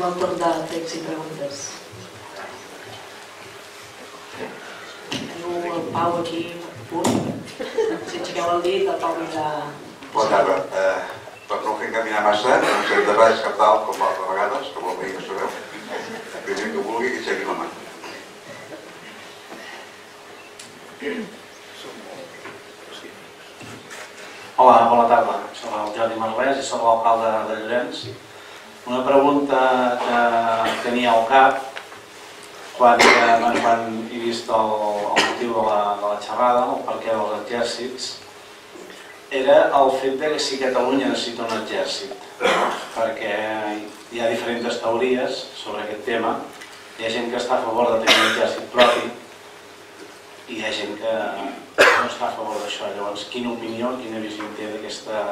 Anem al torn de text i preguntes. Teniu el Pau aquí, punt. Si aixequeu el dit, el Pau vindrà... Bona tarda. Per no fer encaminar massa, un seguit de baix cap dalt, com altres vegades, com el veí que sabeu. Primer que vulgui, que aixequi la mà. Hola, bona tarda. Soc el Jordi Manolès i soc l'alcalde de Llorenç. Una pregunta que tenia al cap quan he vist el motiu de la xerrada, el perquè dels exèrcits, era el fet que si Catalunya necessita un exèrcit, perquè hi ha diferents teories sobre aquest tema. Hi ha gent que està a favor de tenir un exèrcit propi i hi ha gent que no està a favor d'això. Llavors, quina opinió, quina visió té d'aquesta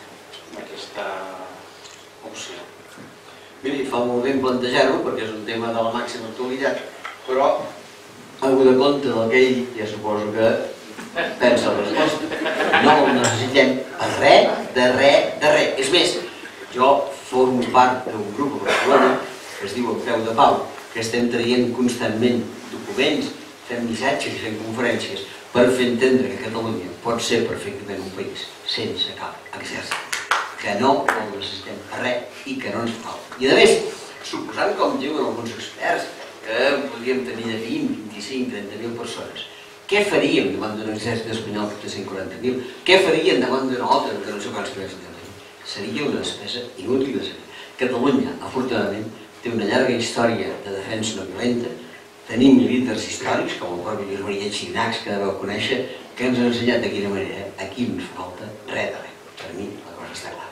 opció? Miri, fa molt ben plantejar-ho perquè és un tema de la màxima actualitat, però algú de compte del que ell ja suposo que pensa la resposta. No el necessitem per res, de res. És més, jo formo part d'un grup a Barcelona que es diu El Peu de Pau, que estem traient constantment documents, fem missatges i fem conferències per fer entendre que Catalunya pot ser perfectament un país sense cap exèrcit, que no el necessitem per res i que no ens cal. I a més, suposant, com diuen alguns experts, que podríem tenir de 20, 25, 30.000 persones, què faríem davant d'un exèrcit espanyol que té 140.000? Què faríem davant d'una altra que no sé quants milers de Catalunya? Seria una despesa inútil de saber. Catalunya, afortunadament, té una llarga història de defensa no violenta. Tenim líders històrics, com el propi Lluís Maria Xirinacs, que deveu conèixer, que ens han ensenyat de quina manera aquí no ens falta res de res. Per mi la cosa està clara.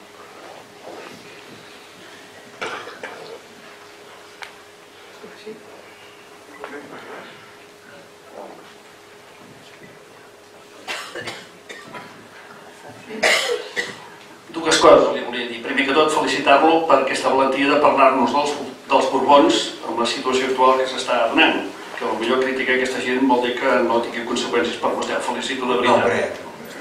Dues coses li volia dir. Primer que tot, felicitar-lo per aquesta valentia de parlar-nos dels Borbons amb la situació actual que s'està donant. Que potser criticar aquesta gent vol dir que no tingui conseqüències per vostè. El felicito de veritat.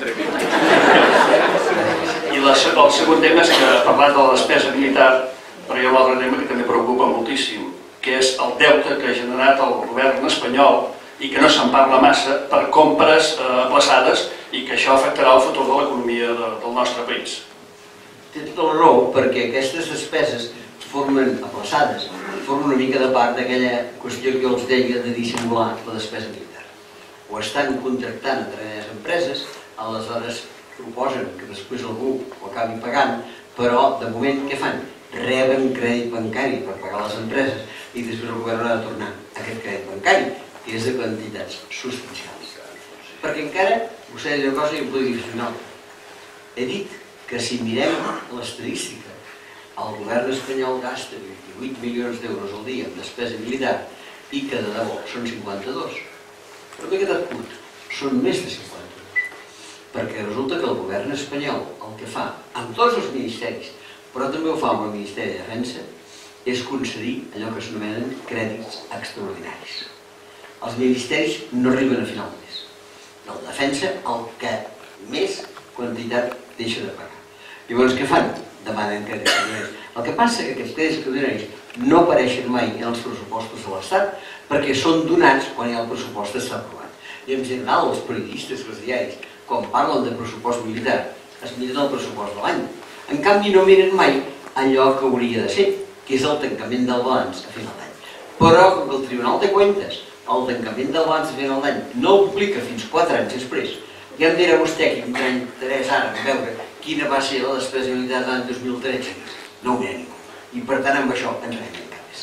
I el segon tema és que ha parlat de la despesa militar, però hi ha un altre tema que també preocupa moltíssim, que és el deute que ha generat el govern espanyol i que no se'n parla massa per compres aplaçades i que això afectarà el futur de l'economia del nostre país. Té tota la raó, perquè aquestes despeses formen aplaçades, formen una mica de part d'aquella qüestió que jo els deia de dissimular la despesa militar. Ho estan contractant a determinades empreses, aleshores proposen que després algú ho acabi pagant, però de moment què fan? Reben crèdit bancari per pagar les empreses i després el govern ha de tornar aquest crèdit bancari, que és de quantitats substancials. Perquè encara, vostè ha dit una cosa i em podria dir final. He dit que si mirem l'estadística, el govern espanyol gasta 28 milions d'euros al dia en despesa militar i que de debò són 52. Però m'he quedat curt, són més de 52. Perquè resulta que el govern espanyol el que fa amb tots els ministeris, però també ho fa amb el Ministeri de Defensa, és concedir allò que s'anomenen crèdits extraordinaris. Els ministeris no arriben a final de mes. El Defensa el que més quantitat deixa de pagar. Llavors, què fan? Demanen crèdits extraordinaris. El que passa és que aquests crèdits extraordinaris no apareixen mai en els pressupostos de l'Estat perquè són donats quan ja el pressupost està aprovat. I en general els periodistes, els diaris, quan parlen de pressupost militar, es miren el pressupost de l'any. En canvi, no miren mai allò que hauria de ser, que és el tancament del balanç a final d'any. Però, com que el Tribunal de Cuentas, el tancament del balanç a final d'any no ho publica fins 4 anys després, ja em dirà vostè que tindrà interès ara en veure quina va ser la despesa militar de l'any 2013. No ho dirà ningú. I per tant, amb això ens anem encara més.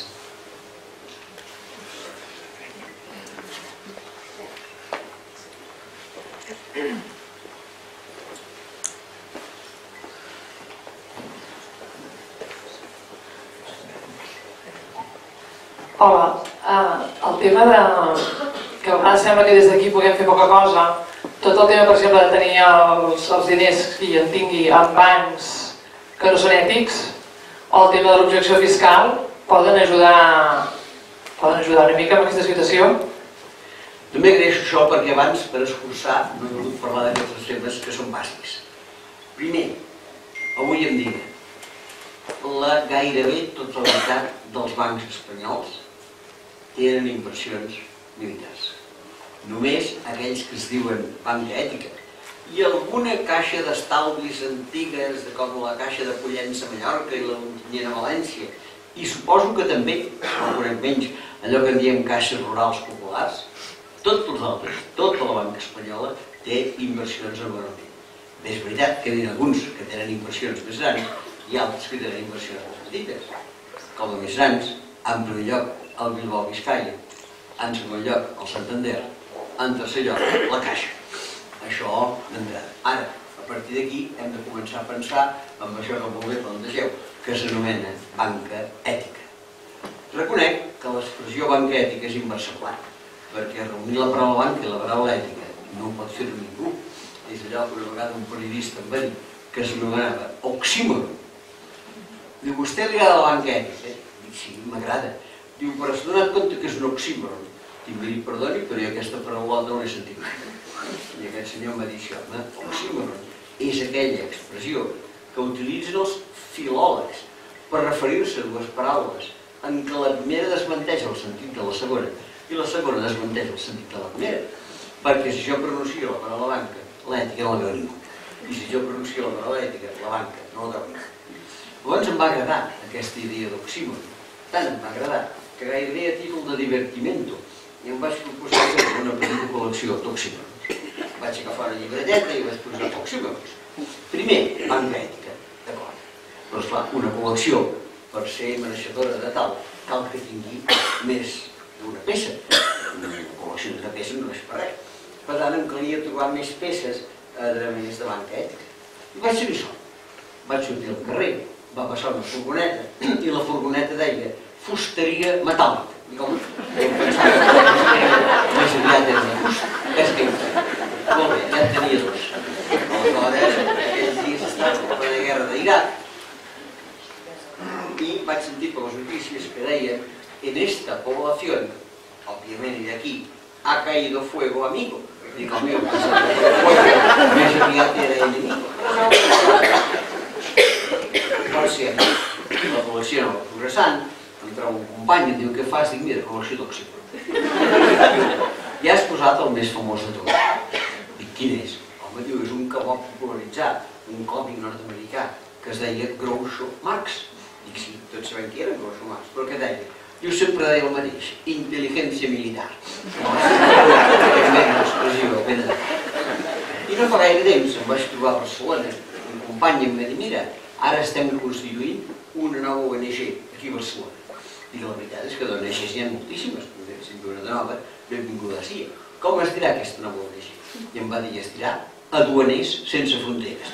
Hola, el tema de que a vegades sembla que des d'aquí puguem fer poca cosa, tot el tema, per exemple, de tenir els diners que en tingui en bancs que no són ètics, o el tema de l'objecció fiscal, poden ajudar una mica amb aquesta situació? També agraeixo això perquè abans, per escurçar, no he volgut parlar d'aquests temes que són bàsics. Primer, avui em diuen la gairebé totalitat dels bancs espanyols tenen inversions militars. Només aquells que es diuen banca ètica i alguna caixa d'estalvis antigues, com la caixa de Pollença a Mallorca i la Ontinyent a València, i suposo que també, no conec menys, allò que en diem caixes rurals populars, tots els altres, tota la banca espanyola té inversions anualment. És veritat que n'hi ha alguns que tenen inversions més grans i altres que tenen inversions més petites. Com a més grans, en primer lloc, el Bilbao Vizcaya, en segon lloc, el Santander, en tercer lloc, la Caixa. Això d'entrada. Ara, a partir d'aquí, hem de començar a pensar en això que molt bé plantegeu, que s'anomena banca ètica. Reconec que l'expressió banca ètica és inversemblant, perquè reunir la paraula banca i la paraula ètica no ho pot fer ningú. És allò que una vegada un periodista em va dir, que s'anomenava oxímoron. Diu, vostè li agrada la banca ètica? Dic, sí, m'agrada. Diu, però s'ha donat compte que és un oxímoron. I em va dir, perdoni, però jo aquesta paraula no l'he sentit mai. I aquest senyor em va dir això, oxímoron és aquella expressió que utilitzen els filòlegs per referir-se a dues paraules en què la primera desmenteix el sentit de la segona i la segona desmenteix el sentit de la primera. Perquè si jo pronuncio la paraula banca, l'ètica no la veu ningú. I si jo pronuncio la paraula ètica, la banca no la veu ningú. Llavors em va agradar aquesta idea d'oxímoron. Tant em va agradar que gairebé a títol de divertimento i em vaig proposar fer una petita col·lecció d'oxímorons. Vaig agafar una llibreteta i vaig posar oxímorons. Primer, banca ètica, d'acord. Però esclar, una col·lecció, per ser mereixedora de tal, cal que tingui més d'una peça. Una col·lecció d'una peça no és per res. Per tant, em calia trobar més peces a més de banca ètica. I vaig fer això. Vaig sortir al carrer, va passar una furgoneta i la furgoneta deia fusteria metàl·lica. I com? Em pensava que més aviat era una fusta. És que molt bé, ja en tenia dos. Aleshores, aquells dies estava per la guerra d'Iraq i vaig sentir per les notícies que deien en esta población, òbviament de aquí, ha caído fuego amigo. Dic, el meu pensava que fuego més aviat era enemigo. Per ser la població no va progressant, em trobo un company i em diu, què fas? Dic, mira, col·lecció d'oxímoron. Ja has posat el més famós de tots. Dic, quin és? Home, diu, és un que va popularitzar un còmic nord-americà que es deia Groucho Marx. Dic, sí, tots sabem qui era Groucho Marx, però què deia? Diu, sempre deia el mateix, intel·ligència militar. I no fa gaire temps em vaig trobar a Barcelona, un company em va dir, mira, ara estem constituint una nova ONG aquí a Barcelona. I la veritat és que d'ONGs n'hi ha moltíssimes, però si una de nova, benvinguda a CIA. Com es dirà aquesta nova ONG? I em va dir, es dirà Aduaners sense fronteres.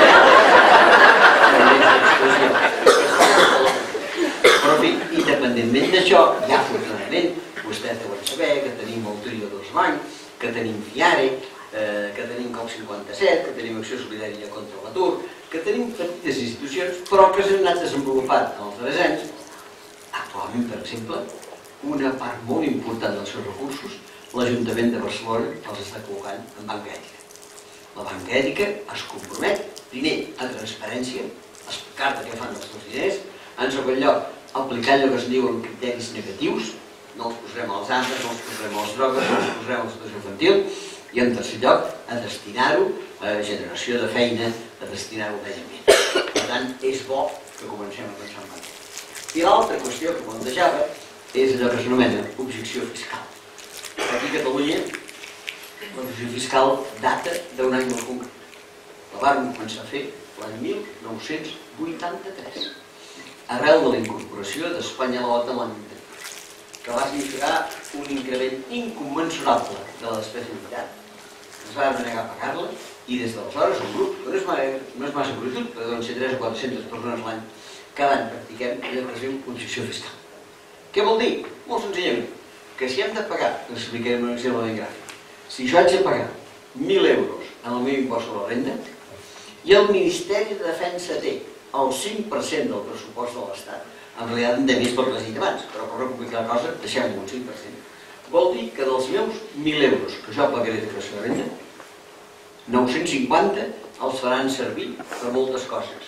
Però en fi, independentment d'això, ja afortunadament, vostès deuen saber que tenim el Trio dels Bancs, que tenim FIARE, que tenim COP57, que tenim Acció Solidària contra l'Atur, que tenim petites institucions, però que s'han anat desenvolupant en els darrers anys. Actualment, per exemple, una part molt important dels seus recursos, l'Ajuntament de Barcelona els està col·locant en banca ètica. La banca ètica es compromet, primer, a transparència, a explicar-te què fan els teus diners, en segon lloc, a aplicar allò que es diuen criteris negatius, no els posarem als armes, no els posarem a les drogues, no els posarem a la situació infantil, i en tercer lloc, a destinar-ho a generació de feina, a destinar-ho a medi ambient. Per tant, és bo que comencem a pensar en banca. I l'altra qüestió que plantejava és allò que s'anomena objecció fiscal. Aquí a Catalunya, l'objecció fiscal data d'un any molt concret. La vam començar a fer l'any 1983, arrel de la incorporació d'Espanya a l'OTAN l'any 1980, que va significar un increment incommensurable de la despesa militar. Ens vam negar a pagar-la i des d'aleshores un grup, que no és massa brutal, perquè deuen ser 300 o 400 persones l'any, cada any practiquem allò que es diu objecció fiscal. Què vol dir? Molt senzillament, que si hem de pagar, us explicarem un exemple ben gràfic, si jo haig de pagar 1.000 euros en el meu impost sobre la renda i el Ministeri de Defensa té el 5% del pressupost de l'Estat, en realitat en té més pel que has dit abans, però per no complicar la cosa, deixem-ho un 5%. Vol dir que dels meus 1.000 euros que jo pagaré de declaració de renda, 950 els faran servir per moltes coses.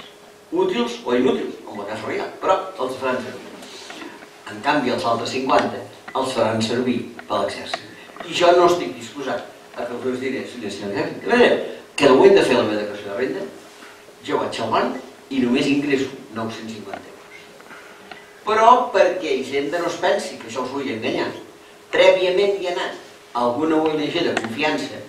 útils o inútils, com el cas reial, però els faran servir. En canvi, els altres 50 els faran servir per l'exèrcit. I jo no estic disposat a que els meus diners financin l'exèrcit. De manera que el moment de fer la meva declaració de renda, jo vaig al banc i només ingresso 950 euros. Però perquè Hisenda no es pensi que això us vull enganyar, prèviament hi ha anat alguna ONG de confiança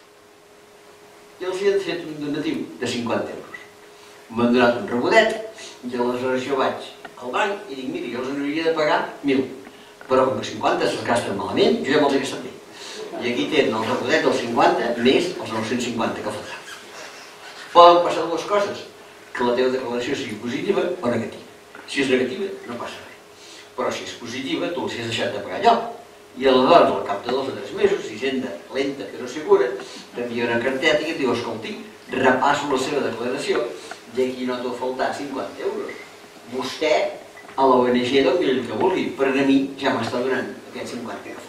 i els hi han fet un donatiu de 50 euros. M'han donat un rebodet i aleshores jo vaig al banc i dic, miri, jo els hauria de pagar 1.000, però com que 50 se'ls gasten malament, jo ja me'ls he gastat bé. I aquí tenen el rebodet dels 50 més els 950 que faltaran. Poden passar dues coses, que la teva declaració sigui positiva o negativa. Si és negativa, no passa res. Però si és positiva, tu els has deixat de pagar allò. I aleshores, al cap de 2 o 3 mesos, Hisenda lenta però segura, t'envia una carteta i et diu, escolti, repasso la seva declaració i aquí no t'ho faltar 50 euros. Vostè a l'ONG doni el que vulgui, però a mi ja m'està donant aquests 50 que fa.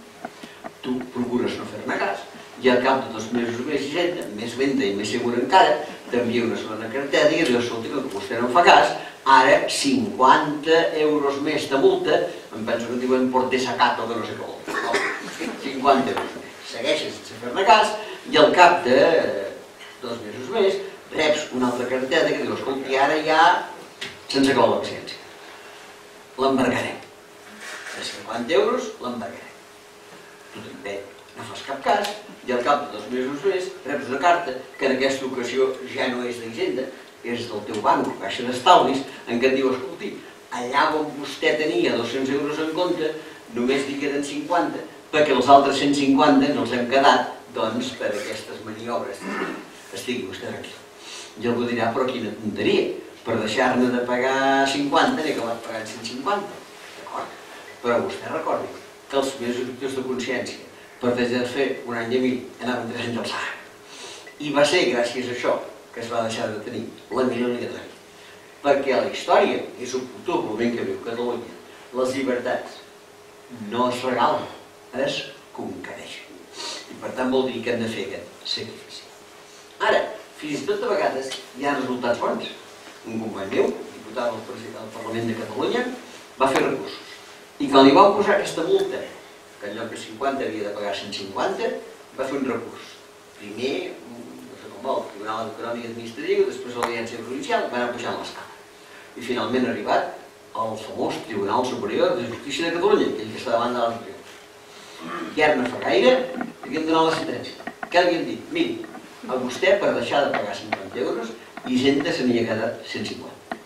Tu procures no fer-ne cas i al cap de 2 mesos més Hisenda, més lenta i més segura encara, t'envia una segona carteta i et diu, escolti, que vostè no em fa cas, ara 50 euros més de multa, em penso que diuen porte sacato que no sé què vol. 50 euros més. Segueixes sense fer-ne cas i al cap de 2 mesos més reps una altra carteta que diu, escolti, ara ja se'ns acaba la paciència. L'embargarem. De 50 euros l'embargarem. Tu també no fas cap cas i al cap de 2 mesos més reps una carta que en aquesta ocasió ja no és d'Hisenda, és del teu banc, caixa d'estalvis, en què et diu, escolti, allà on vostè tenia 200 euros en compte, només li queden 50, perquè els altres 150 no els hem quedat, doncs, per aquestes maniobres. Estigui vostè tranquil. I algú dirà, però quina tonteria, per deixar-ne de pagar 50 n'he acabat pagant 150. D'acord? Però vostè recordi que els meus objectius de consciència per deixar de fer un any i mig anaven 3 anys al Sahara. I va ser gràcies a això que es va deixar de tenir la millor obligatòria. Perquè a la història, és oportú el moment que viu Catalunya, les llibertats no es regalen, es conquereixen. I per tant vol dir que hem de fer aquest sacrifici. Ara, fins i tot de vegades hi ha resultats bons. Un company meu, diputat al Parlament de Catalunya, va fer recursos. I quan li van posar aquesta multa, que en lloc de 50 havia de pagar 150, va fer un recurs. Primer, no sé com vol, el Tribunal Econòmic Administratiu, després l'Audiència Provincial, van anar pujant l'escala. I finalment ha arribat al famós Tribunal Superior de Justícia de Catalunya, aquell que està davant de l'Audiència. I ara no fa gaire, li han donat la sentència. Què li han dit? Miri, a vostè per deixar de pagar 50 euros, Hisenda se n'hi ha quedat 150.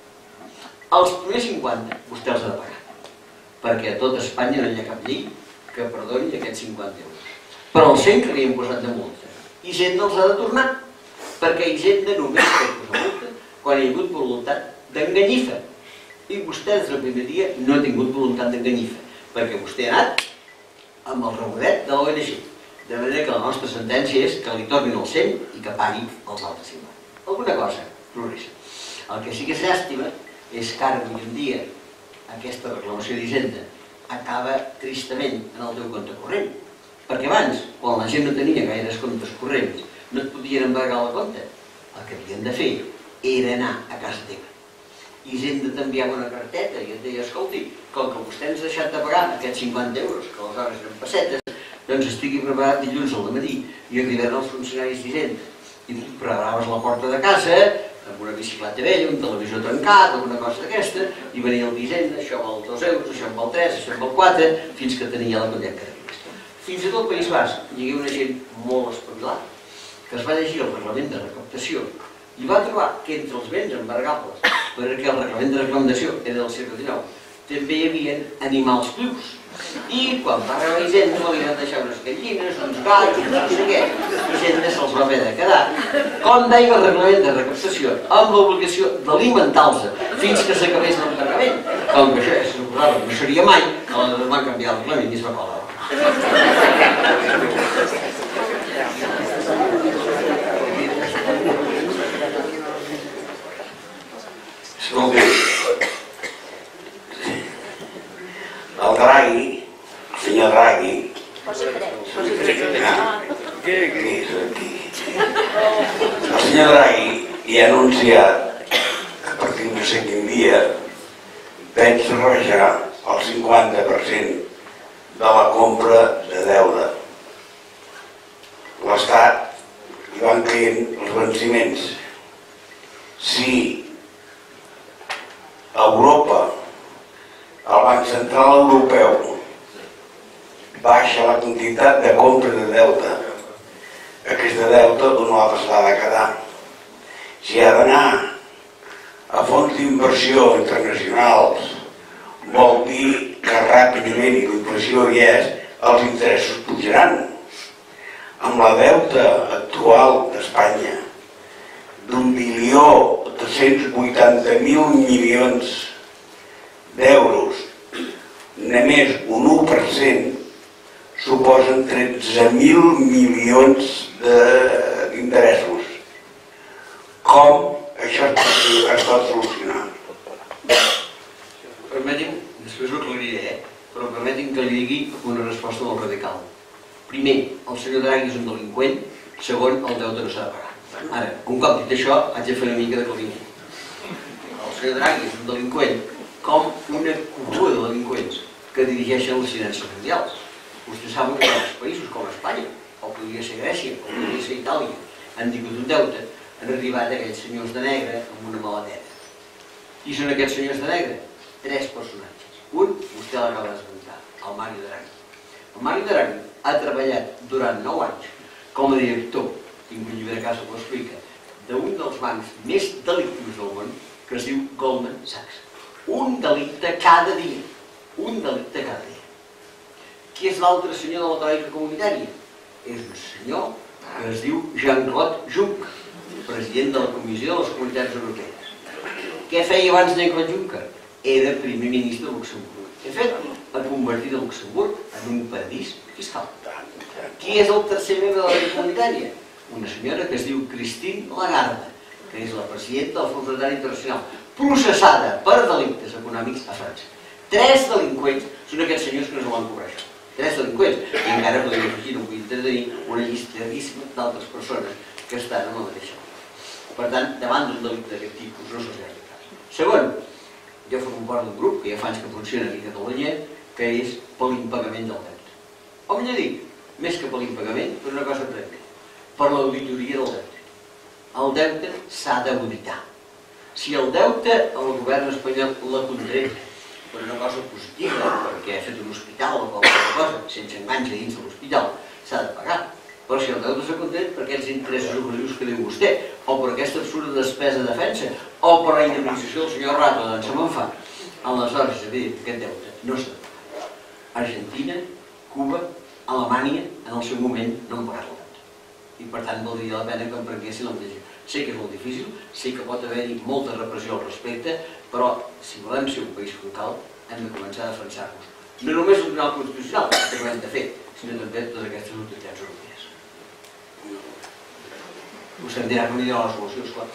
Els primers 50 vostè els ha de pagar, perquè a tot Espanya no hi ha cap llei que perdoni aquests 50 euros. Però els 100 que li hem posat de multa, Hisenda els ha de tornar, perquè Hisenda només pot posar multa quan hi ha hagut voluntat d'enganyifa. I vostè des del primer dia no ha tingut voluntat d'enganyifa, perquè vostè ha anat amb el rebodet de l'ONG. De manera que la nostra sentència és que li tornin els 100 i que pagui els altres 50. Alguna cosa progressa. El que sí que és llàstima és que ara avui en dia aquesta reclamació d'Hisenda acaba tristament en el teu compte corrent. Perquè abans, quan la gent no tenia gaires comptes corrents, no et podien embargar el compte. El que havien de fer era anar a casa teva. Hisenda t'enviava una carteta i et deia, escolti, com que vostè ens ha deixat de pagar aquests 50 euros, que aleshores eren pessetes, doncs estigui preparat dilluns al matí i arribaran els funcionaris d'Hisenda. I tu preparaves la porta de casa amb una bicicleta vella, un televisor trencat, alguna cosa d'aquesta, i venia el d'Hisenda, això val 2 euros, això en val 3, això en val 4, fins que tenia la colla que arribés. Fins i tot al País Basc hi havia una gent molt espavilada que es va llegir el reglament de recaptació i va trobar que entre els béns embargables, perquè el reglament de recaptació era del segle XIX, també hi havia animals vius. I quan va arribar Hisenda li van deixar unes gallines, uns gats, no sé què. Hisenda se'ls va haver de quedar. Com deia el reglament de recaptació, amb l'obligació d'alimentar-los fins que s'acabés l'embargament. Com que això suposava que no seria mai, aleshores van canviar el reglament i es va colar. Escolti, el Draghi, el senyor Draghi, el senyor Draghi ja ha anunciat que seguint dia pensa rebaixar el 50% de la compra de deute. L'Estat hi van caient els venciments. Si a Europa el Banc Central Europeu baixa la quantitat de compra de deute, aquesta deute d'una altra s'ha de quedar. Si ha d'anar a fons d'inversió internacionals, vol dir que ràpidament, i la inflació hi és, els interessos pujaran. Amb la deute actual d'Espanya d'1.280.000 milions d'euros, només un 1% suposen 13.000 milions d'interessos. Com això es pot solucionar? Permeti'm, després ho aclariré, però permeti'm que li digui una resposta molt radical. Primer, el senyor Draghi és un delinqüent. Segon, el deute no s'ha de pagar. Ara, un cop dit això, haig de fer una mica de claviner. El senyor Draghi és un delinqüent com una cultura de delinqüents que dirigeixen les finances mundials. Vostès saben que els països com Espanya, o podria ser Grècia, o podria ser Itàlia, han tingut un deute, han arribat aquells senyors de negre amb una maleteta. Qui són aquests senyors de negre? 3 personatges. Un, vostè l'acaba d'esmentar, el Mario Draghi. El Mario Draghi ha treballat durant 9 anys com a director, tinc un llibre de casa que ho explica, d'un dels bancs més delictius del món, que es diu Goldman Sachs. Un delicte cada dia. Un delicte cada dia. Qui és l'altre senyor de la tròica comunitària? És un senyor que es diu Jean-Claude Juncker, president de la Comissió de les Comunitats Europees. Què feia abans Jean-Claude Juncker? Era primer ministre de Luxemburg. De fet, ha convertit el Luxemburg en un paradís fiscal. Qui és el tercer membre de la tròica comunitària? Una senyora que es diu Christine Lagarde, que és la presidenta del Fons Monetari Internacional, processada per delictes econòmics a França. 3 delinqüents són aquests senyors que no se van cobrar això. 3 delinqüents. I encara podria afegir, no vull intervenir, una llista llarguíssima d'altres persones que estan en la mateixa. Per tant, davant d'un delicte d'aquest tipus no se'ls gaire cas. Segon, jo formo part d'un grup que ja fa anys que funciona aquí a Catalunya, que és per l'impagament del deute. O millor dit, més que per l'impagament, per una cosa prèvia, per l'auditoria del deute. El deute s'ha d'auditar. Si el deute el govern espanyol l'ha contret per una cosa positiva, perquè ha fet un hospital o qualsevol cosa, sense enganys dins de l'hospital, s'ha de pagar. Però si el deute s'ha contret per aquests interessos operatius que diu vostè, o per aquesta absurda despesa de defensa, o per la indemnització del senyor Rato, doncs se me'n fa, aleshores és evident que aquest deute no s'ha de pagar. Argentina, Cuba, Alemanya, en el seu moment no han pagat el deute. I per tant valdria la pena que em prenguessin la mateixa. Sé que és molt difícil, sé que pot haver-hi molta repressió al respecte, però si volem ser un país com cal, hem de començar a defensar-nos. No només el Tribunal Constitucional, que ho hem de fer, sinó també totes aquestes autoritats europees. Us em dirà que no hi ha la solució, esclar.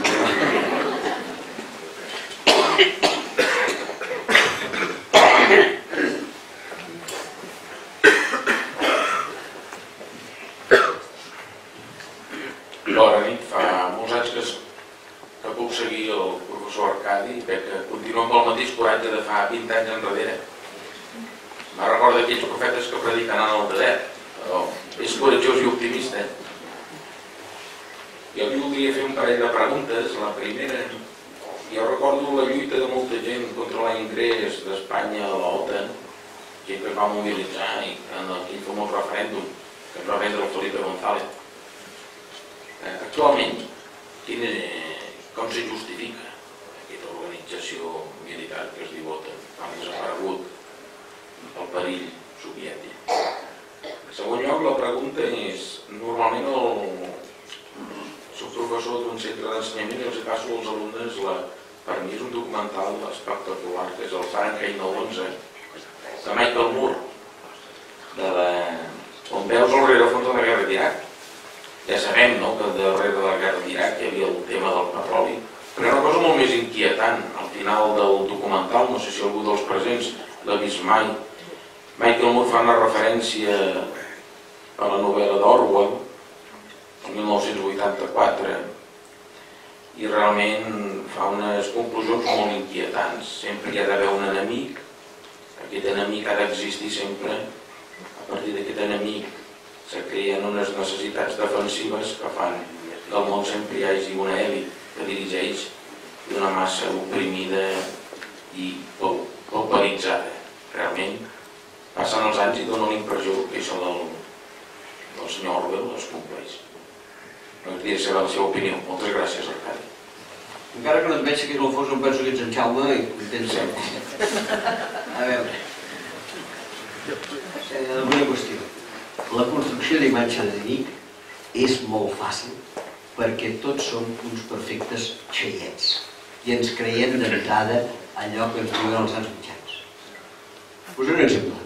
Bona nit, fa molts anys que puc seguir el professor Arcadi i veig que continua amb el mateix coratge de fa 20 anys enrere. Me recorda aquells profetes que prediquen en el desert, però és coratjós i optimista. Jo li voldria fer un parell de preguntes. La primera, jo recordo la lluita de molta gent contra l'ingrés d'Espanya a l'OTAN, gent que es va mobilitzar i en aquell famós referèndum que ens va vendre el Felipe González. Actualment, com se justifica aquesta organització militar que es diu OTAN? Ha desaparegut el perill soviètic. En segon lloc, la pregunta és, normalment soc professor d'un centre d'ensenyament i els passo als alumnes, per mi és un documental espectacular, que és el Fahrenheit 9/11, de Michael Moore, on veus el rerefons de la guerra d'Iraq. Ja sabem que darrere de la guerra d'Iraq hi havia el tema del petroli, però hi ha una cosa molt més inquietant. Al final del documental, no sé si algú dels presents l'ha vist mai, Michael Moore fa una referència a la novel·la d'Orwell, el 1984, i realment fa unes conclusions molt inquietants. Sempre hi ha d'haver un enemic, aquest enemic ha d'existir sempre, a partir d'aquest enemic se creen unes necessitats defensives que fan que al món sempre hi hagi una èlit que dirigeix i una massa oprimida i pauperitzada. Realment, passen els anys i dona la impressió que això del senyor Orwell es compleix. M'agradaria saber la seva opinió. Moltes gràcies, Arcadi. Encara que no et veig que és el fos, em penso que ets en Jaume i tens sempre. A veure, alguna qüestió. La construcció d'imatge d'enemic és molt fàcil perquè tots som uns perfectes xaiets i ens creiem d'entrada allò que ens diuen els grans mitjans. Posaré un exemple.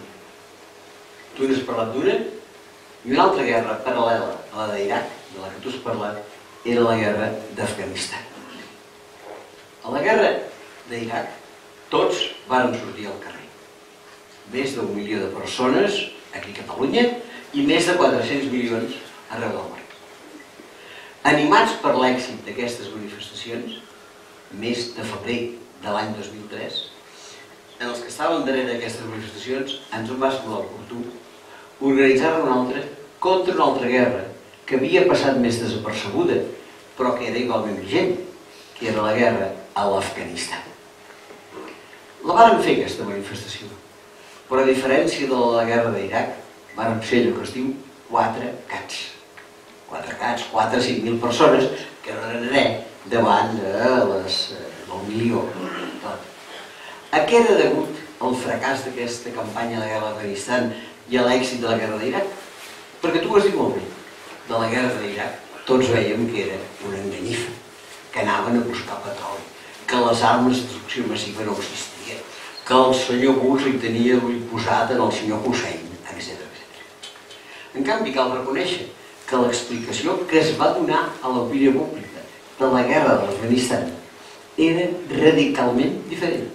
Tu n'has parlat d'una i una altra guerra paral·lela a la d'Iraq, de la que tu has parlat, era la guerra d'Afganistan. A la guerra d'Iraq tots varen sortir al carrer. Més d'1 milió de persones aquí a Catalunya i més de 400 milions arreu del món. Animats per l'èxit d'aquestes manifestacions, mes de febrer de l'any 2003, en els que estàvem darrere d'aquestes manifestacions ens en va semblar oportú organitzar una altra contra una altra guerra que havia passat més desapercebuda però que era igualment vigent, que era la guerra a l'Afganistan. La vàrem fer aquesta manifestació, però a diferència de la guerra d'Iraq, vàrem ser allò que es diu 4 cats. 4 cats, 4 o 5.000 persones, que no eren res davant del milió. A què era degut el fracàs d'aquesta campanya de la guerra d'Afganistan i a l'èxit de la guerra d'Iraq? Perquè tu ho has dit molt bé, de la guerra d'Iraq tots veiem que era una enganyifa, que anaven a buscar petroli, que les armes de destrucció massiva no existien, que el senyor Bush li tenia l'ull posat en el senyor Hussein, etc. En canvi, cal reconèixer que l'explicació que es va donar a l'opinió pública de la guerra de l'Afganistan era radicalment diferent.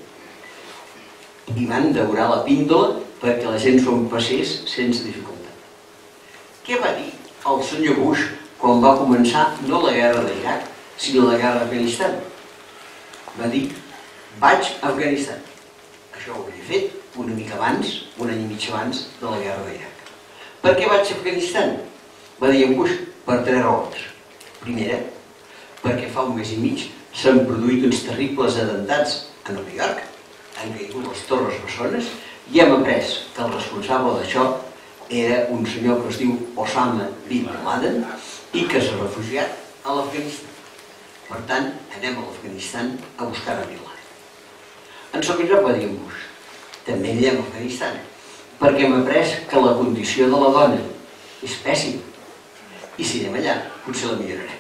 I van daurar la píndola perquè la gent s'ho empassés sense dificultat. Què va dir el senyor Bush quan va començar no la guerra d'Iraq, sinó la guerra d'Afganistan? Va dir, vaig a Afganistan. Això ho havia fet una mica abans, un any i mig abans de la guerra d'Iraq. Per què vaig a Afganistan? Va dir en Bush, per 3 raons. Primera, perquè fa un mes i mig s'han produït uns terribles atemptats a Nova York, han caigut les Torres Bessones, i hem après que el responsable d'això era un senyor que es diu Osama Bin Laden i que s'ha refugiat a l'Afganistan. Per tant, anem a l'Afganistan a buscar a Bin Laden. En segon lloc va dir en Bush, també anirem a l'Afganistan, perquè hem après que la condició de la dona és pèssima. I si anem allà, potser la millorarem.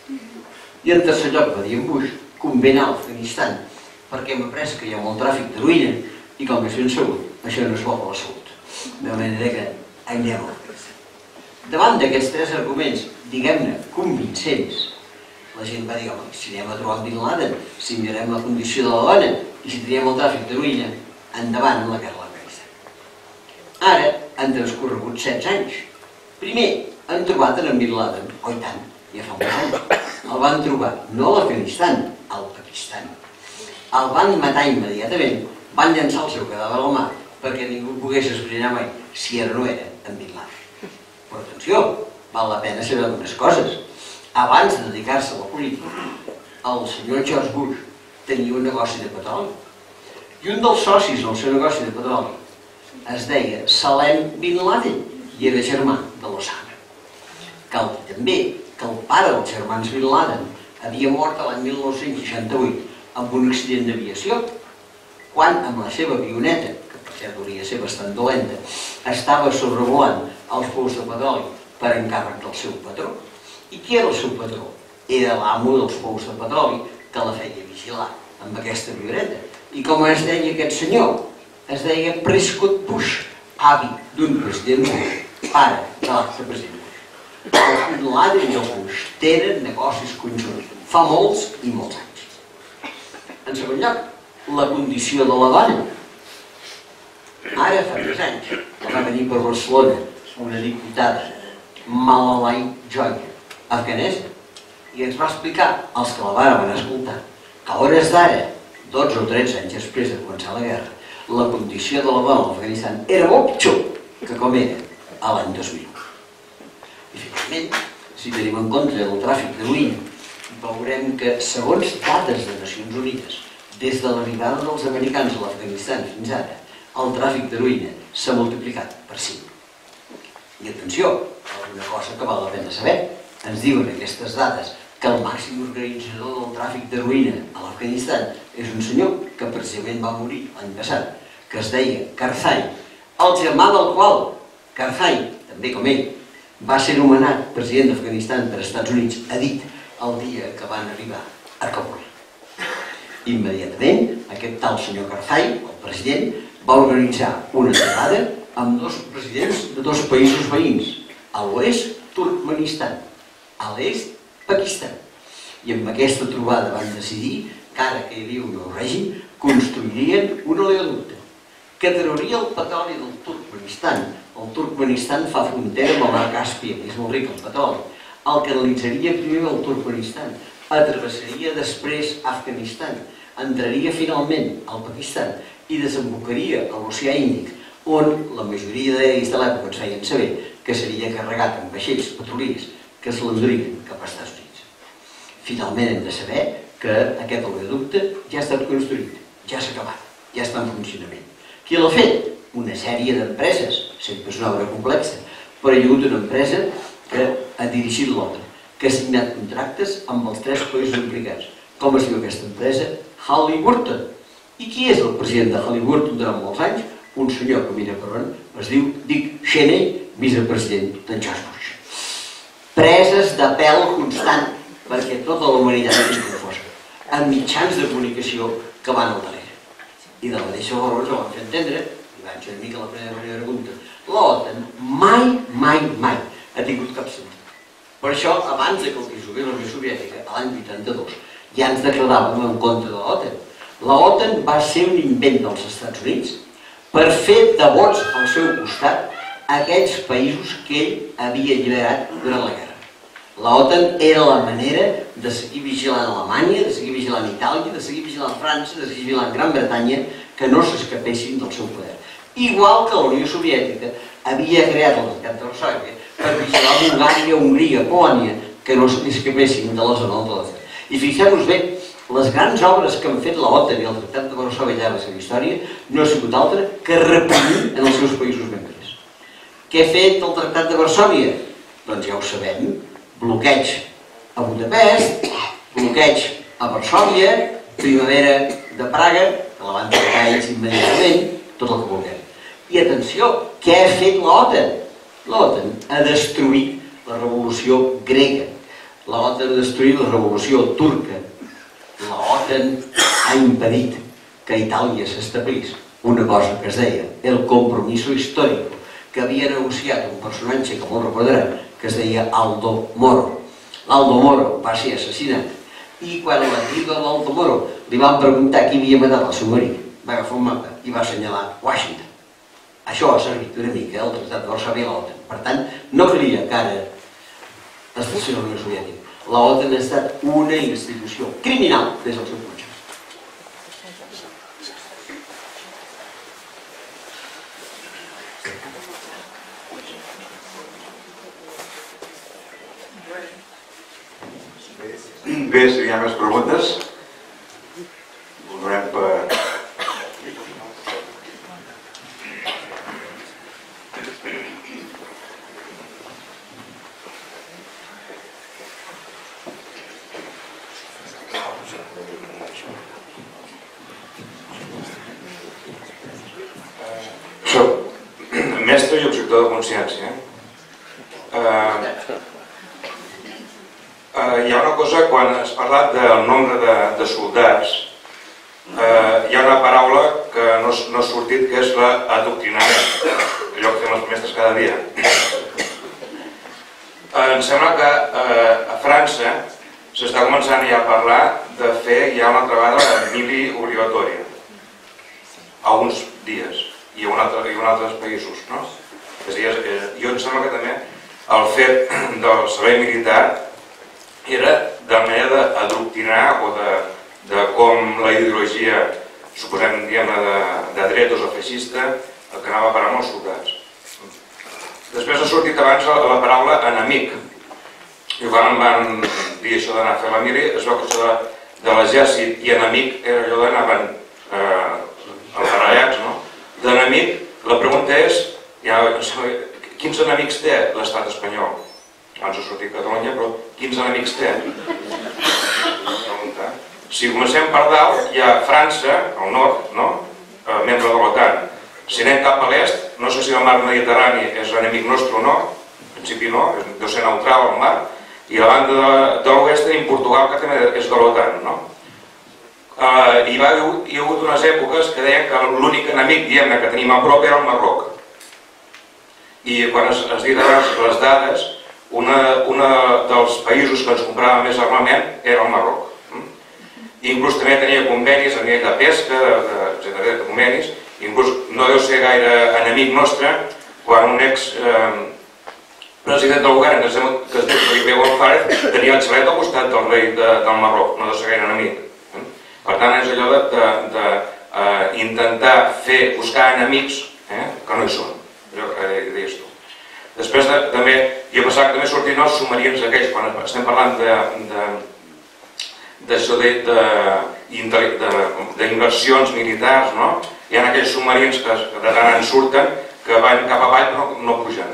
I en tercer lloc va dir en Bush, convé anar a l'Afganistan, perquè hem après que hi ha molt tràfic d'heroïna i com és ben segur, això no és bo per la salut. De manera que anem a l'Afganistan. Davant d'aquests 3 arguments, diguem-ne, convincents, la gent va dir, home, si anem a trobar en Bin Laden, si mirarem la condició de la dona i si teníem el tràfic d'heroïna, endavant amb la guerra a l'Afganistan. Ara han transcorregut 16 anys. Primer, han trobat en Bin Laden, oi tant, ja fa molts anys. El van trobar, no a l'Afganistan, al Pakistan. El van matar immediatament, van llançar el seu cadàver al mar perquè ningú pogués esbrinar mai si era o no era en Bin Laden. Però atenció, val la pena saber algunes coses. Abans de dedicar-se a la política, el senyor George Bush tenia un negoci de petroli. I un dels socis del seu negoci de petroli es deia Salem Bin Laden i era germà de l'Osama. Cal dir també que el pare dels germans Bin Laden havia mort l'any 1968 amb un accident d'aviació, quan amb la seva avioneta, que per cert hauria de ser bastant dolenta, estava sobrevolant els pous de petroli per encàrrec del seu patró. I qui era el seu patró? Era l'amo dels pous de petroli que la feia vigilar amb aquesta avioneta. I com es deia aquest senyor? Es deia Prescott Bush, avi d'un president Bush, pare de l'altre president Bush. El Bin Laden i el Bush tenen negocis conjunts, fa molts i molts anys. En segon lloc, la condició de la dona. Ara fa 3 anys va venir per Barcelona una diputada, Malalai Joya, afganesa, i ens va explicar, als que la van escoltar, que a hores d'ara, 12 o 13 anys després de començar la guerra, la condició de la dona a l'Afganistan era molt pitjor que com era a l'any 2000. I finalment, si tenim en compte el tràfic d'heroïna, veurem que, segons dades de Nacions Unides, des de l'arribada dels americans a l'Afganistan fins ara, el tràfic d'heroïna s'ha multiplicat per 5. I atenció, una cosa que val la pena saber, ens diuen aquestes dades que el màxim organitzador del tràfic d'heroïna a l'Afganistan és un senyor que precisament va morir l'any passat, que es deia Karzai, el germà del qual, Karzai, també com ell, va ser nomenat president d'Afganistan per Estats Units, ha dit el dia que van arribar a Kabul. Immediatament, aquest tal senyor Karzai, el president, va organitzar una trobada amb 2 presidents de 2 països veïns, a l'oest, Turkmenistan, a l'est, Pakistan. I amb aquesta trobada van decidir que ara que hi havia un nou règim, construirien un oleoducte que trauria el petroli del Turkmenistan. El Turkmenistan fa frontera amb el mar Càspia, que és molt ric en petroli. El canalitzaria primer al Turkmenistan, atravessaria després Afganistan, entraria finalment al Pakistan i desembocaria a l'Oceà Índic, on la majoria d'aeris de l'època ens feien saber que seria carregat amb vaixells petroliers que es l'endurien cap als Estats Units. Finalment hem de saber que aquest oleoducte ja ha estat construït, ja s'ha acabat, ja està en funcionament. Qui l'ha fet? Una sèrie d'empreses, sempre és una obra complexa, però hi ha hagut una empresa que ha dirigit l'obra, que ha signat contractes amb els 3 països implicats. Com es diu aquesta empresa? Halliburton. I qui és el president de Halliburton durant molts anys? Un senyor que mira per on es diu Dick Cheney, vicepresident d'en George Bush. Preses de pèl constant, perquè tota la humanitat és confosa, amb mitjans de comunicació que van al darrere. I de la mateixa forma ens ho van fer entendre, i vaig una mica a la primera pregunta, l'OTAN mai ha tingut cap sentit. Per això, abans que el dissolgués la Unió Soviètica, a l'any 82, ja ens declaràvem en contra de l'OTAN. L'OTAN va ser un invent dels Estats Units per fer de vots al seu costat aquells països que ell havia alliberat durant la guerra. L'OTAN era la manera de seguir vigilant Alemanya, de seguir vigilant Itàlia, de seguir vigilant França, de seguir vigilant Gran Bretanya, que no s'escapessin del seu poder. Igual que la Unió Soviètica havia creat el Tractat de Varsòvia per vigilar Bulgària, Hongria, Polònia, que no s'escapessin de la zona del Telèfon. I fixeu-vos bé, les grans obres que han fet l'OTAN i el Tractat de Varsòvia a la seva història no ha sigut altra que reprimir en els seus països membres. Què ha fet el Tractat de Varsòvia? Doncs ja ho sabem, bloqueig a Budapest, bloqueig a Varsòvia, primavera de Praga, que la van tancar ells immediatament, tot el que vulguem. I atenció, què ha fet l'OTAN? L'OTAN ha destruït la revolució grega, l'OTAN ha destruït la revolució turca, l'OTAN ha impedit que Itàlia s'establís una cosa que es deia el compromiso històric, que havia negociat un personatge que molt recordaran, que es deia Aldo Moro. L'Aldo Moro va ser assassinat i quan a la tribu de l'Aldo Moro li van preguntar qui havia matat el seu marit, va agafar un mapa i va assenyalar Washington. Això ha servit una mica el Tractat de Varsòvia a l'OTAN. Per tant, no calia que ara es fos la Unió Soviètica. L'OTAN ha estat una institució criminal des del seu punt. Bé, si hi ha més preguntes, ho donem per... Soc mestre i objector de consciència. Hi ha una cosa, quan has parlat del nombre de soldats, hi ha una paraula que no ha sortit, que és l'adoctrinament, allò que fem els mestres cada dia. Em sembla que a França s'està començant ja a parlar de fer ja una altra vegada la mili obligatòria, a uns dies, i en altres països, no? És a dir, jo em sembla que també el fet del servei militar era de manera d'adoctrinar o de feixista que anava a parar amb els soldats. Després ha sortit abans la paraula enemic. I quan em van dir això d'anar a fer la mili, es veu que això de l'exèrcit i enemic era allò d'anaven albarrallats, no? D'enemic, la pregunta és, quins enemics té l'estat espanyol? Abans ha sortit Catalunya, però quins enemics té? Si comencem per dalt, hi ha França, al nord, membre de l'OTAN. Si anem cap a l'est, no sé si el mar Mediterrani és l'enemic nostre o no, en principi no, deu ser neutral al mar, i a la banda de l'oest tenim Portugal, que també és de l'OTAN, no? Hi ha hagut unes èpoques que deien que l'únic enemic, diguem-ne, que tenim a prop era el Marroc. I quan es dit abans les dades, un dels països que ens comprava més armament era el Marroc. Inclús també tenia convenis a nivell de pesca, de convenis, inclús no deu ser gaire enemic nostre quan un ex-president del govern, que es diu Felipe González, tenia el xalet al costat del rei del Marroc, no deu ser gaire enemic. Per tant, és allò d'intentar buscar enemics que no hi són, allò que deies tu. Després també, jo pensava que també sortien els submarins aquells, quan estem parlant d'això d'inversions militars, hi ha aquells submarins que de tant en surten, que van cap avall però no pugen.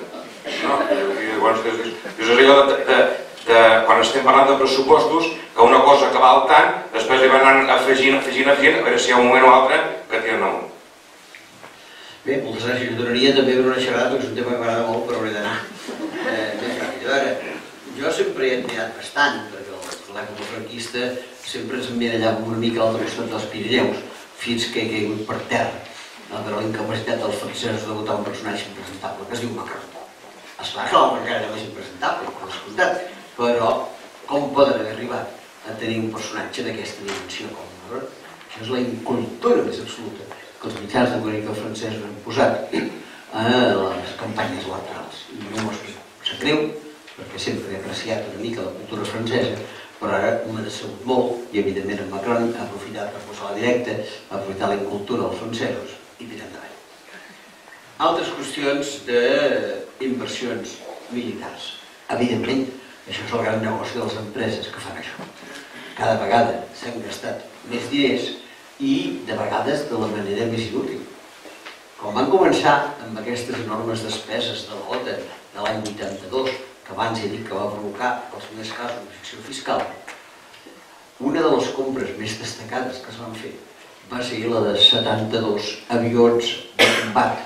És allò quan estem parlant de pressupostos, que una cosa que val tant, després li van anar afegint, a veure si hi ha un moment o altre que tiren amunt. Bé, moltes gràcies. Jo donaria també per una xerrada, perquè és un tema que m'agrada molt, però hauré d'anar més ràpid. A veure, jo sempre he admirat bastant, perquè l'època franquista sempre ens emmirallàvem una mica a l'altre costat dels Pirineus, fins que he caigut per terra, per la incapacitat dels francesos de votar un personatge impresentable, que es diu Macron. Esclar que l'home encara era més impresentable, per descomptat, però com poden haver arribat a tenir un personatge d'aquesta dimensió com Macron? Això és la incultura més absoluta que els mitjans de comunicació francesos han posat a les campanyes electorals. No m'ho explico. Sap greu, perquè sempre he apreciat una mica la cultura francesa, però ara m'ha decebut molt i evidentment en Macron ha aprofitat per posar la directa, ha aprofitat la incultura dels francesos i tirar endavant. Altres qüestions d'inversions militars. Evidentment, això és el gran negoci de les empreses que fan això. Cada vegada s'han gastat més diners i de vegades de la manera més inútil. Quan van començar amb aquestes enormes despeses de l'OTAN de l'any 82, que abans he dit que va provocar els primers casos de ficció fiscal, una de les compres més destacades que es van fer va ser la de 72 avions de combat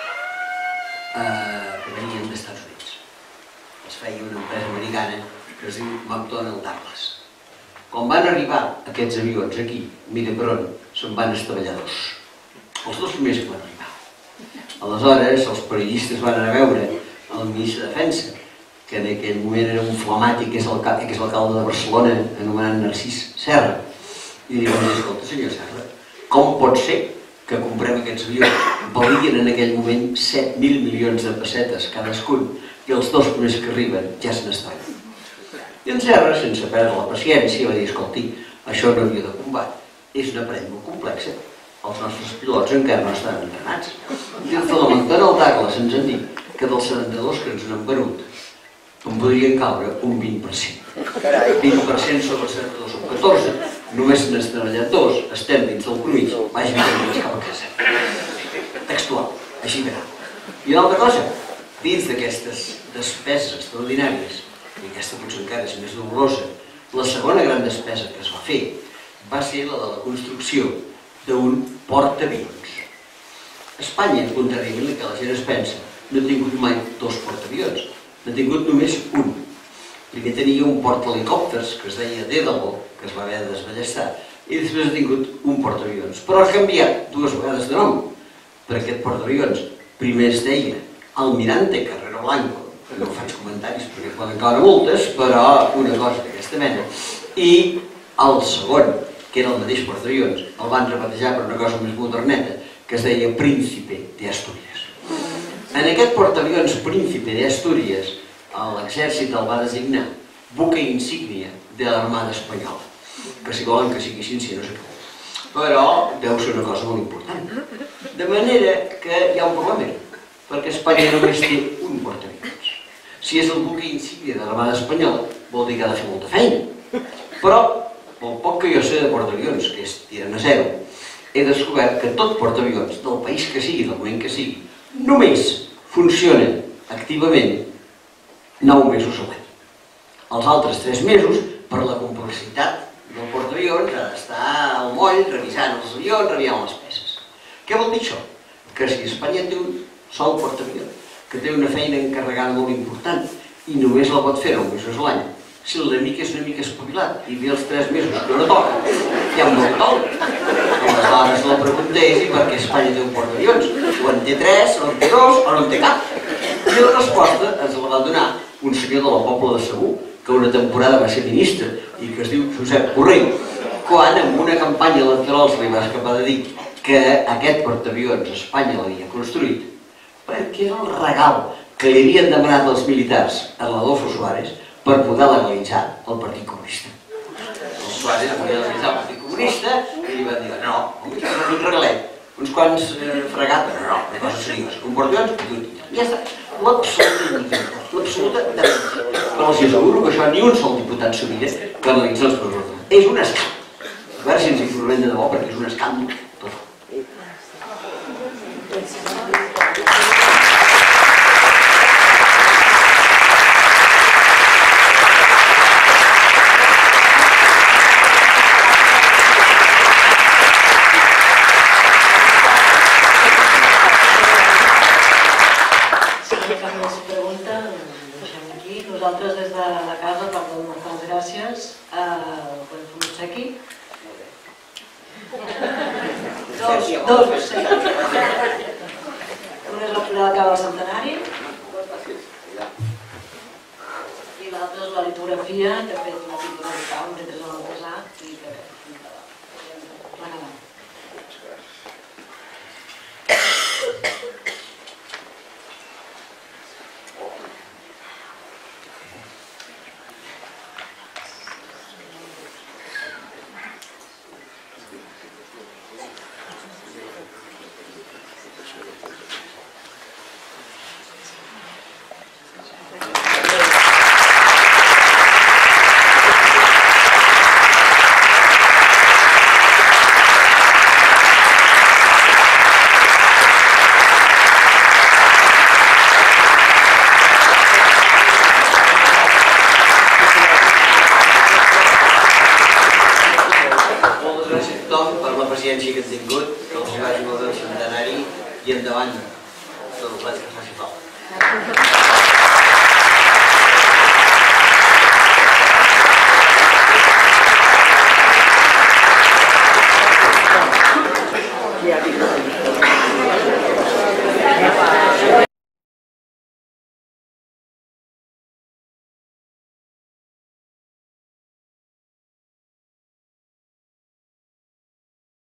que venien dels Estats Units. Es feia una empresa americana que es diu McDonnell Douglas. Quan van arribar aquests avions aquí, mira per on, se'n van estavellar dos. Els dos primers que van arribar. Aleshores, els periodistes van anar a veure el ministre de Defensa, que en aquell moment era un flamàtic, que és l'alcalde de Barcelona, anomenat Narcís Serra, i diuen, escolta, senyor Serra, com pot ser que comprem aquests avions? Valien en aquell moment 7.000 milions de pessetes cadascun, i els dos primers que arriben ja se n'estaven. I en Serra, sense perdre la paciència, va dir, escolti, això no havia de combat, és un aparell molt complex. Els nostres pilots encara no estan entrenats. I des de la McDonnell Douglas ens han dit que dels 72 que ens n'han venut en podrien caure un 20%. 20% sobre 72 són 14, només se n'han treballat dos, estem dins del mig, vagi més cap a casa. Textual, així verà. I una altra cosa, dins d'aquestes despeses extraordinàries, i aquesta potser encara és més dolorosa, la segona gran despesa que es va fer va ser la de la construcció d'un portaavions. Espanya, contrariament al que la gent es pensa, no ha tingut mai dos portaavions, n'ha tingut només un. Primer tenia un portahelicòpters que es deia Dédalo, que es va haver de desballestar, i després ha tingut un portaavions. Però ha canviat dues vegades de nom, per aquest portaavions. Primer es deia Almirante Carrero Blanco, no faig comentaris perquè poden caure multes, però una cosa d'aquesta mena. I el segon, que era el mateix portaavions, el van rebatejar per una cosa més moderneta, que es deia Príncipe de Asturias. En aquest portaavions Príncipe de Asturias, l'exèrcit el va designar buque insígnia de l'Armada Espanyola, que si volen que sigui així, si no sé què. Però deu ser una cosa molt important. De manera que hi ha un problema, perquè Espanya només té un portaavions. Si és el buque insígnia de l'Armada Espanyola, vol dir que ha de fer molta feina. Però, pel poc que jo sé de portaavions, que és tirant a zero, he descobert que tot portaavions, del país que sigui, del moment que sigui, només funcionen activament 9 mesos a l'any. Els altres 3 mesos, per la complexitat del portaavions, ha d'estar al moll revisant els avions, revisant les peces. Què vol dir això? Que si Espanya té un sol portaavions, que té una feina encarregada molt important i només la pot fer 9 mesos a l'any, si l'enemic és una mica espavilat i ve els 3 mesos que no toca, ja em dóna tol. Aleshores la pregunta és i per què Espanya té un portaavions? O en té 3, o en té 2, o no en té cap? I la resposta ens la va donar un senyor de la Pobla de Segur, que una temporada va ser ministre i que es diu Josep Correll, quan en una campanya electoral se li va escapar de dir que aquest portaavions Espanya l'havia construït perquè era el regal que li havien demanat els militars a l'Adolfo Suárez per poder legalitzar el Partit Comunista. El Suárez volia legalitzar el Partit Comunista i li van dir, no, un regalet, uns quants fregates, no, una cosa seriosa, un portaavions, ja està. L'absoluta demència. Però els asseguro que això ni un sol diputat sobirà que analitza els pressupostos. És un escàndol. A veure si ens informem de debò, perquè és un escàndol. Nosaltres des de la casa parlem moltes gràcies. Podem fer un obsequi? Dos obsequis. Un és la florada que va al centenari i l'altre és la litografia que ha fet una pintura local, mentre és el casat i que regalar. Que han tingut, que els vagi molt bé el centenari i endavant, tot el que faci falta.